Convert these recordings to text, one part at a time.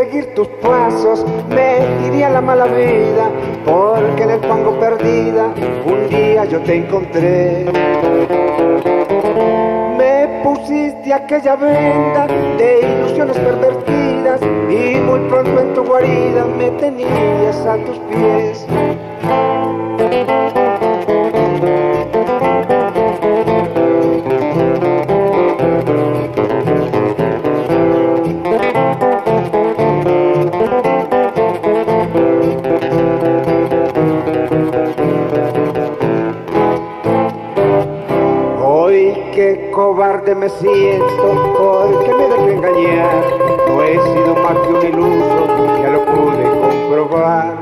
seguir tus pasos me iría la mala vida, porque en el fango perdida un día yo te encontré. Me pusiste aquella venda de ilusiones pervertidas y muy pronto en tu guarida me tenías a tus pies. Qué cobarde me siento porque me dejé engañar. No he sido más que un iluso, ya lo pude comprobar.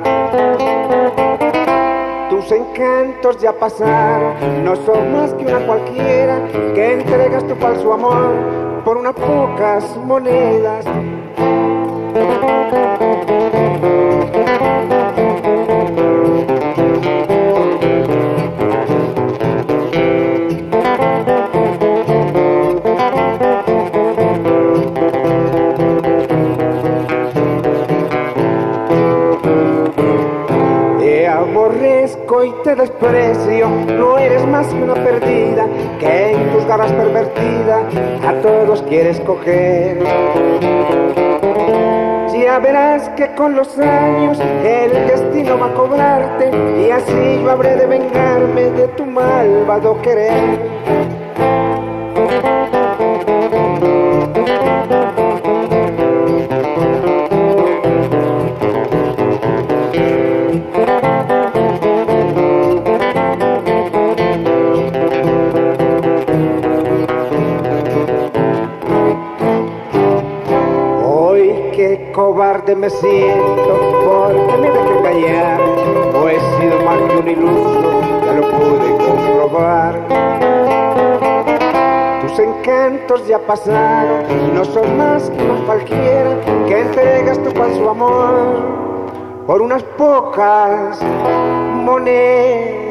Tus encantos ya pasaron, no son más que una cualquiera que entregas tu falso amor por unas pocas monedas. Te aborrezco y te desprecio, no eres más que una perdida que en tus garras pervertida a todos quieres coger. Ya verás que con los años el destino va a cobrarte y así yo habré de vengarme de tu malvado querer. Qué cobarde me siento porque me dejé engañar. No he sido más que un iluso, ya lo pude comprobar. Tus encantos ya pasaron, no son más que una cualquiera que entregas tu falso amor por unas pocas monedas.